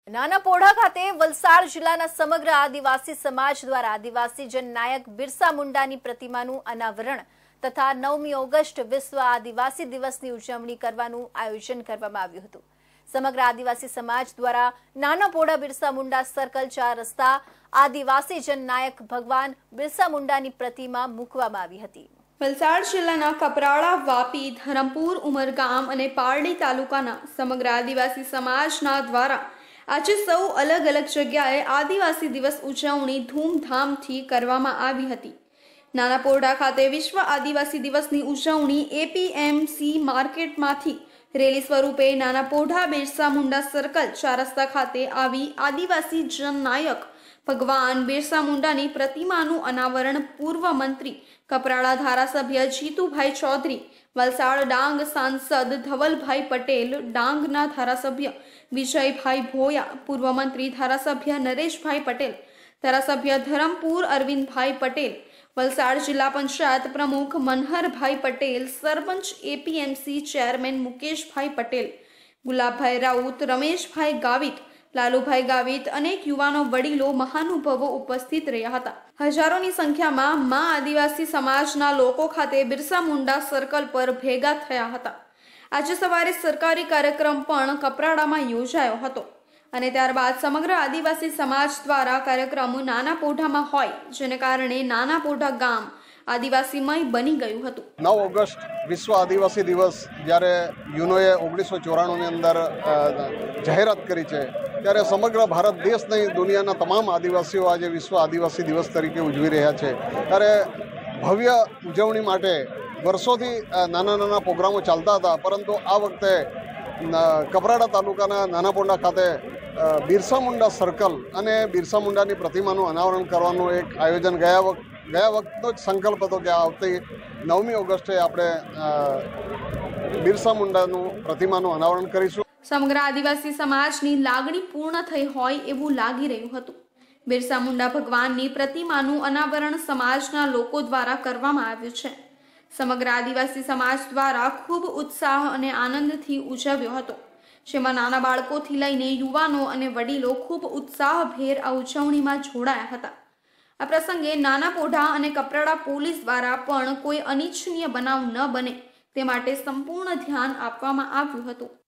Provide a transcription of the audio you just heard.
નાનાપોઢા ખાતે વલસાડ જિલ્લાના સમગ્ર આદિવાસી સમાજ દ્વારા આદિવાસી જનનાયક બિરસા મુંડાની પ્રતિમાનું અનાવરણ તથા 9મી ઓગસ્ટ વિશ્વ આદિવાસી દિવસની ઉજવણી કરવાનું આયોજન કરવામાં આવ્યું હતું। સમગ્ર આદિવાસી સમાજ દ્વારા નાનાપોઢા બિરસા મુંડા સર્કલ 4 રસ્તા આદિવાસી જનનાયક ભગવાન બિરસા મુંડાની પ્રતિમા મૂકવામાં આવી હતી। વલસાડ જિલ્લાના કપરાડા, વાપી, ધરમપુર, ઉમરગામ અને પારડી તાલુકાના સમગ્ર આદિવાસી સમાજના દ્વારા આજે સૌ અલગ અલગ જગ્યાએ આદિવાસી દિવસ ઉજવણી ધૂમધામથી કરવામાં આવી હતી। નાનાપોઢા ખાતે વિશ્વ આદિવાસી દિવસની ઉજવણી એપીએમસી માર્કેટમાંથી રેલી સ્વરૂપે નાનાપોઢા બિરસા મુંડા સર્કલ 4 રસ્તા ખાતે આવી આદિવાસી જનનાયક ભગવાન બિરસા મુંડાની પ્રતિમાનું અનાવરણ પૂર્વ મંત્રી કપરાડા ધારાસભ્ય જીતુભાઈ ચૌધરી, વલસાડ ડાંગ સાંસદ ધવલભાઈ પટેલ, ડાંગના ધારાસભ્ય વિજયભાઈ ભોયા, પૂર્વ મંત્રી ધારાસભ્ય નરેશભાઈ પટેલ, ધારાસભ્ય ધરમપુર અરવિંદભાઈ પટેલ, વલસાડ જિલ્લા પંચાયત પ્રમુખ મનહરભાઈ પટેલ, સરપંચ એપીએમસી ચેરમેન મુકેશભાઈ પટેલ, ગુલાબભાઈ રાઉત, રમેશભાઈ ગાવિત, લાલુભાઈ ગાવિત, અનેક યુવાનો, વડીલો, મહાનુભાવો ઉપસ્થિત રહ્યા હતા। હજારોની સંખ્યામાં મા આદિવાસી સમાજના લોકો ખાતે બિરસા મુંડા સર્કલ પર ભેગા થયા હતા। આજે સવારે સરકારી કાર્યક્રમ પણ કપરાડામાં યોજાયો હતો અને ત્યારબાદ સમગ્ર આદિવાસી સમાજ દ્વારા કાર્યક્રમ નાનાપોઢામાં હોય, જેને કારણે નાનાપોઢા ગામ આદિવાસીમય બની ગયું હતું। 9 ઓગસ્ટ વિશ્વ આદિવાસી દિવસ જ્યારે યુનોએ 1994ની અંદર જાહેરાત કરી છે, ત્યારે સમગ્ર ભારત દેશ નહીં, દુનિયાના તમામ આદિવાસીઓ આજે વિશ્વ આદિવાસી દિવસ તરીકે ઉજવી રહ્યા છે। ત્યારે ભવ્ય ઉજવણી માટે વર્ષોથી નાના પ્રોગ્રામો ચાલતા હતા, પરંતુ આ વખતે કપરાડા તાલુકાના નાનાપોઢા ખાતે બિરસા મુંડા સર્કલ અને બિરસા મુંડાની પ્રતિમાનું અનાવરણ કરવાનું એક આયોજન ગયા વખતનો જ સંકલ્પ હતો કે આવતી 9મી ઓગસ્ટે આપણે બિરસા મુંડાનું પ્રતિમાનું અનાવરણ કરીશું। સમગ્ર આદિવાસી સમાજની લાગણી પૂર્ણ થઈ હોય એવું લાગી રહ્યું હતું। બિરસા મુંડા ભગવાનની પ્રતિમાનું અનાવરણ સમાજના લોકો દ્વારા કરવામાં આવ્યું છે। સમગ્ર આદિવાસી સમાજ દ્વારા ખૂબ ઉત્સાહ અને આનંદથી ઉજવ્યો હતો, જેમાં નાના બાળકોથી લઈને યુવાનો અને વડીલો ખૂબ ઉત્સાહભેર આ ઉજવણીમાં જોડાયા હતા। આ પ્રસંગે નાનાપોઢા અને કપરાડા પોલીસ દ્વારા પણ કોઈ અનિચ્છનીય બનાવ ન બને તે માટે સંપૂર્ણ ધ્યાન આપવામાં આવ્યું હતું।